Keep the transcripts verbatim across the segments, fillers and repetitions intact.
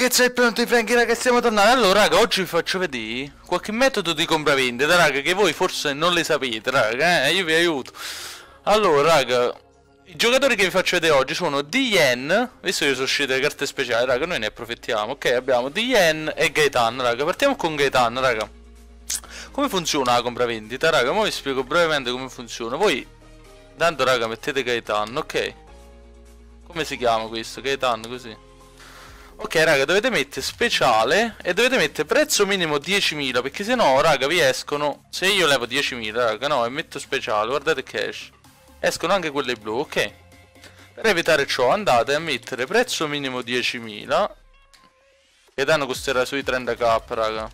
che c'è pronto Franchi, raga, stiamo tornando. Allora, raga, oggi vi faccio vedere qualche metodo di compravendita, raga, che voi forse non le sapete, raga, eh, io vi aiuto. Allora, raga, i giocatori che vi faccio vedere oggi sono Diyen, visto che sono uscite le carte speciali, raga, noi ne approfittiamo, ok? Abbiamo Diyen e Gaetan, raga, partiamo con Gaetan, raga. Come funziona la compravendita, raga? Ora vi spiego brevemente come funziona. Voi, tanto, raga, mettete Gaetan, ok? Come si chiama questo? Gaetan, così. Ok, raga, dovete mettere speciale e dovete mettere prezzo minimo diecimila, perché se no, raga, vi escono. Se io levo diecimila, raga, no, e metto speciale, guardate cash, escono anche quelle blu, ok? Per evitare ciò andate a mettere prezzo minimo diecimila, che danno costerà sui trenta k, raga.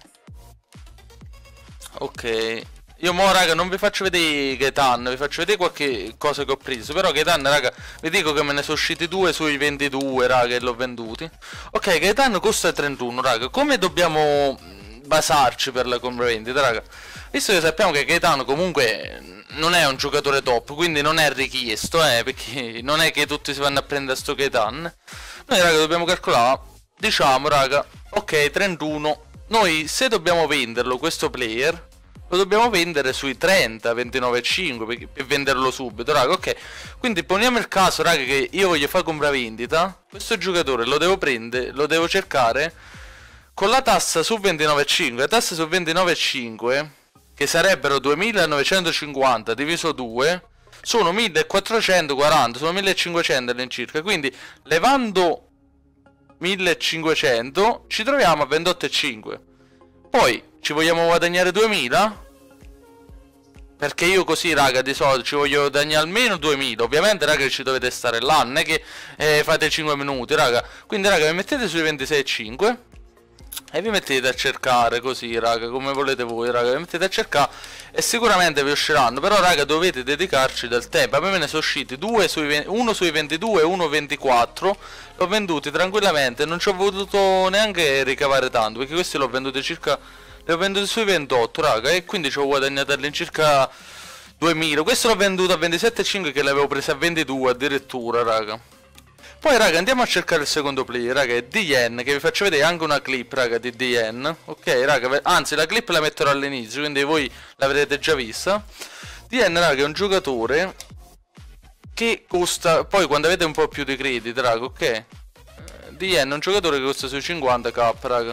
Ok. Io mo, raga, non vi faccio vedere Gaetan, vi faccio vedere qualche cosa che ho preso. Però Gaetan, raga, vi dico che me ne sono usciti due sui ventidue, raga, e l'ho venduti. Ok, Gaetan costa trentuno, raga. Come dobbiamo basarci per la compravendita, raga? Visto che sappiamo che Gaetan comunque non è un giocatore top, quindi non è richiesto, eh, perché non è che tutti si vanno a prendere sto Gaetan. Noi, raga, dobbiamo calcolare, diciamo, raga, ok, trentuno. Noi, se dobbiamo venderlo, questo player, lo dobbiamo vendere sui trenta, ventinove e cinque per venderlo subito, raga, ok? Quindi poniamo il caso, raga, che io voglio fare compravendita. Questo giocatore lo devo prendere, lo devo cercare con la tassa su ventinove e cinque. La tassa su ventinove e cinque, che sarebbero duemilanovecentocinquanta diviso due, sono millequattrocentoquaranta, sono millecinquecento all'incirca. Quindi levando millecinquecento ci troviamo a ventotto e cinque. Poi ci vogliamo guadagnare duemila? Perché io così, raga, di solito ci voglio guadagnare almeno duemila. Ovviamente, raga, ci dovete stare là, non è che eh, fate cinque minuti, raga. Quindi, raga, vi mettete sui ventisei e cinque e vi mettete a cercare così, raga, come volete voi, raga. Vi mettete a cercare e sicuramente vi usciranno. Però, raga, dovete dedicarci del tempo. A me me ne sono usciti due sui uno sui ventidue e uno ventiquattro. L'ho venduti tranquillamente, non ci ho voluto neanche ricavare tanto, perché questi l'ho venduti circa, li ho venduti sui ventotto, raga, e quindi ci ho guadagnato all'incirca duemila. Questo l'ho venduto a ventisette e cinque, che l'avevo preso a ventidue addirittura, raga. Poi, raga, andiamo a cercare il secondo player, raga, è Diyen, che vi faccio vedere anche una clip, raga, di Diyen. Ok, raga, anzi la clip la metterò all'inizio, quindi voi l'avrete già vista. Diyen, raga, è un giocatore che costa, poi quando avete un po' più di credit, raga, ok? Diyen è un giocatore che costa sui cinquanta k, raga.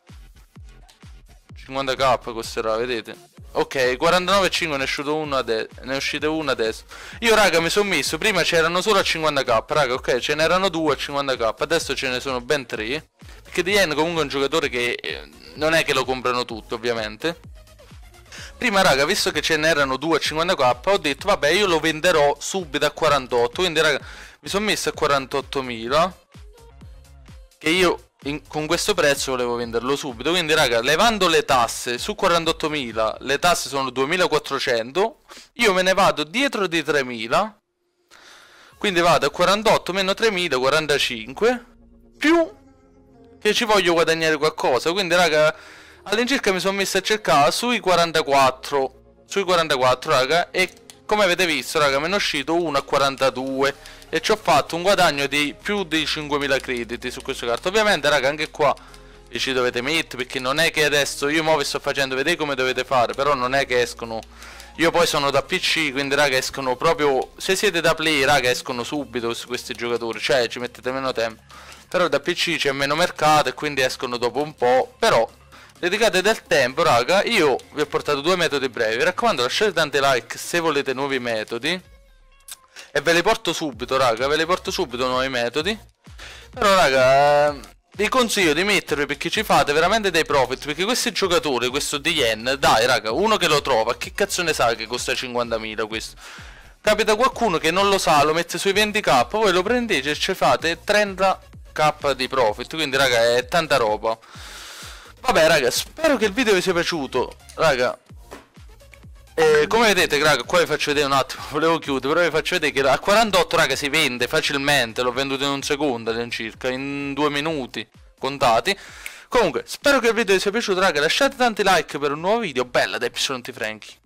cinquanta k costerà, vedete? Ok, quarantanove e cinque ne è uscito uno adesso, ne è uscito uno adesso. Io, raga, mi sono messo, prima c'erano solo a cinquanta k, raga, ok? Ce n'erano due a cinquanta k, adesso ce ne sono ben tre. Perché Diyen comunque è un giocatore che eh, non è che lo comprano tutti, ovviamente. Prima, raga, visto che ce n'erano due a cinquanta k, ho detto, vabbè, io lo venderò subito a quarantotto. Quindi, raga, mi sono messo a quarantottomila, che io in, con questo prezzo volevo venderlo subito. Quindi, raga, levando le tasse su quarantottomila, le tasse sono duemilaquattrocento, io me ne vado dietro di tremila. Quindi vado a quarantotto meno tremila, quarantacinque, più che ci voglio guadagnare qualcosa. Quindi, raga, all'incirca mi sono messo a cercare sui quarantaquattro, sui quarantaquattro, raga, e come avete visto, raga, me ne è uscito uno a quarantadue e ci ho fatto un guadagno di più di cinquemila crediti su questa carta. Ovviamente, raga, anche qua vi ci dovete mettere, perché non è che adesso io mo vi sto facendo vedere come dovete fare, però non è che escono. Io poi sono da P C, quindi, raga, escono proprio, se siete da play, raga, escono subito su questi giocatori, cioè ci mettete meno tempo. Però da P C c'è meno mercato e quindi escono dopo un po'. Però dedicate del tempo, raga. Io vi ho portato due metodi brevi. Vi raccomando, lasciate tanti like se volete nuovi metodi, e ve li porto subito, raga. Ve li porto subito nuovi metodi. Però, raga, vi consiglio di mettervi, perché ci fate veramente dei profit. Perché questi giocatori, questo Diyen, dai, raga, uno che lo trova, che cazzo ne sa che costa cinquantamila questo? Capita qualcuno che non lo sa, lo mette sui venti k, voi lo prendete e ci fate trenta k di profit. Quindi, raga, è tanta roba. Vabbè, raga, spero che il video vi sia piaciuto, raga. E come vedete, raga, qua vi faccio vedere un attimo, volevo chiudere, però vi faccio vedere che a quarantotto, raga, si vende facilmente. L'ho venduto in un secondo all'incirca, in due minuti contati. Comunque, spero che il video vi sia piaciuto, raga. Lasciate tanti like per un nuovo video. Bella da Epsilon Franchi.